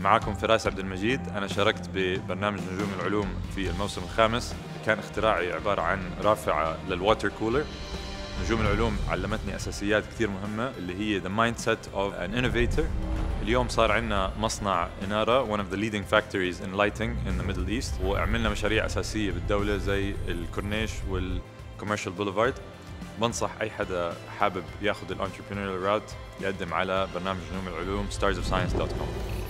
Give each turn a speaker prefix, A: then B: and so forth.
A: معكم فراس عبد المجيد. أنا شاركت ببرنامج نجوم العلوم في الموسم الخامس. كان اختراعي عبارة عن رافعة للواتر كولر. نجوم العلوم علمتني أساسيات كثير مهمة اللي هي the mindset of an innovator. اليوم صار عندنا مصنع إنارة one of the leading factories in lighting in the Middle East، وعملنا مشاريع أساسية بالدولة زي الكورنيش والكوميرشال بوليفارد. بنصح أي حدا حابب ياخذ الانتربرينوريال route يقدم على برنامج نجوم العلوم starsofscience.com.